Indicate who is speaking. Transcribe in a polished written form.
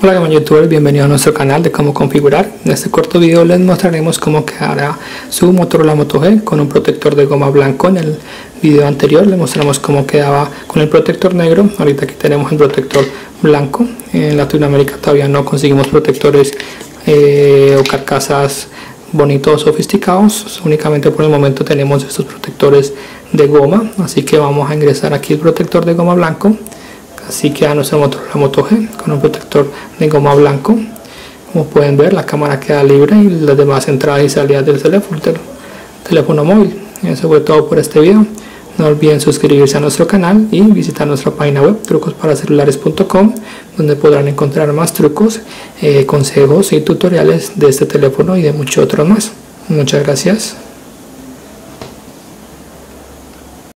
Speaker 1: Hola Gama YouTubers, bienvenidos a nuestro canal de cómo configurar. En este corto video les mostraremos cómo quedará su Motorola Moto G con un protector de goma blanco. En el video anterior les mostramos cómo quedaba con el protector negro. Ahorita aquí tenemos el protector blanco. En Latinoamérica todavía no conseguimos protectores o carcasas bonitos, sofisticados. Únicamente por el momento tenemos estos protectores de goma, así que vamos a ingresar aquí el protector de goma blanco. Así queda nuestra Motorola Moto G con un protector de goma blanco. Como pueden ver, la cámara queda libre y las demás entradas y salidas del teléfono móvil. Eso fue todo por este video. No olviden suscribirse a nuestro canal y visitar nuestra página web trucosparacelares.com, donde podrán encontrar más trucos, consejos y tutoriales de este teléfono y de muchos otros más. Muchas gracias.